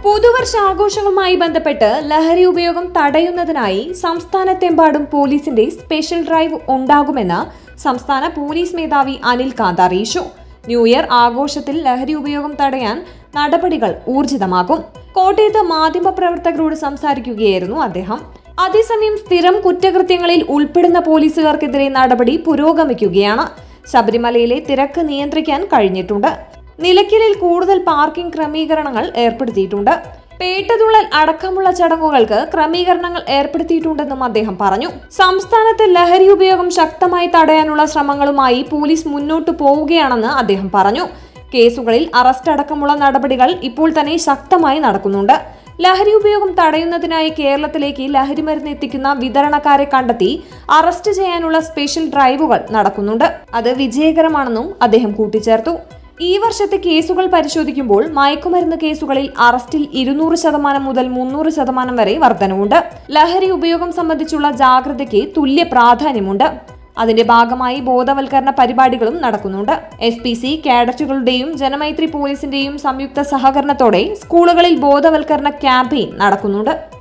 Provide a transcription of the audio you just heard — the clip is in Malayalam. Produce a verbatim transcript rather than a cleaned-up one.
പുതുവർഷാഘോഷങ്ങളുമായി ബന്ധപ്പെട്ട് ലഹരി ഉപയോഗം തടയുന്നതിനായി സംസ്ഥാനത്തെമ്പാടും പോലീസിന്റെ സ്പെഷ്യൽ ഡ്രൈവ് ഉണ്ടാകുമെന്ന് സംസ്ഥാന പോലീസ് മേധാവി അനിൽ കാന്ത് അറിയിച്ചു. ന്യൂ ഇയർ ആഘോഷത്തിൽ ലഹരി ഉപയോഗം തടയാൻ നടപടികൾ ഊർജിതമാക്കും. കോട്ടയത്ത് മാധ്യമപ്രവർത്തകരോട് സംസാരിക്കുകയായിരുന്നു അദ്ദേഹം. അതേസമയം സ്ഥിരം കുറ്റകൃത്യങ്ങളിൽ ഉൾപ്പെടുന്ന പോലീസുകാർക്കെതിരെ നടപടി പുരോഗമിക്കുകയാണ്. ശബരിമലയിലെ തിരക്ക് നിയന്ത്രിക്കാൻ കഴിഞ്ഞിട്ടുണ്ട്. നിലയ്ക്കലിൽ കൂടുതൽ പാർക്കിംഗ് ക്രമീകരണങ്ങൾ ഏർപ്പെടുത്തിയിട്ടുണ്ട്. പേട്ടതുള്ളൽ അടക്കമുള്ള ചടങ്ങുകൾക്ക് ക്രമീകരണങ്ങൾ ഏർപ്പെടുത്തിയിട്ടുണ്ടെന്നും അദ്ദേഹം പറഞ്ഞു. സംസ്ഥാനത്ത് ലഹരി ഉപയോഗം ശക്തമായി തടയാനുള്ള ശ്രമങ്ങളുമായി പോലീസ് മുന്നോട്ടു പോവുകയാണെന്ന് അദ്ദേഹം പറഞ്ഞു. കേസുകളിൽ അറസ്റ്റ് അടക്കമുള്ള നടപടികൾ ഇപ്പോൾ തന്നെ ശക്തമായി നടക്കുന്നുണ്ട്. ലഹരി ഉപയോഗം തടയുന്നതിനായി കേരളത്തിലേക്ക് ലഹരിമരുന്ന് എത്തിക്കുന്ന വിതരണക്കാരെ കണ്ടെത്തി അറസ്റ്റ് ചെയ്യാനുള്ള സ്പെഷ്യൽ ഡ്രൈവുകൾ നടക്കുന്നുണ്ട്. അത് വിജയകരമാണെന്നും അദ്ദേഹം കൂട്ടിച്ചേർത്തു. ഈ വർഷത്തെ കേസുകൾ പരിശോധിക്കുമ്പോൾ മയക്കുമരുന്ന് കേസുകളിൽ അറസ്റ്റിൽ ഇരുന്നൂറ് ശതമാനം മുതൽ മുന്നൂറ് ശതമാനം വരെ വർധനവുണ്ട്. ലഹരി ഉപയോഗം സംബന്ധിച്ചുള്ള ജാഗ്രതയ്ക്ക് തുല്യ പ്രാധാന്യമുണ്ട്. അതിന്റെ ഭാഗമായി ബോധവൽക്കരണ പരിപാടികളും നടക്കുന്നുണ്ട്. എസ് പി സി കേഡറ്റുകളുടെയും ജനമൈത്രി പോലീസിന്റെയും സംയുക്ത സഹകരണത്തോടെ സ്കൂളുകളിൽ ബോധവൽക്കരണ ക്യാമ്പയിൻ നടക്കുന്നുണ്ട്.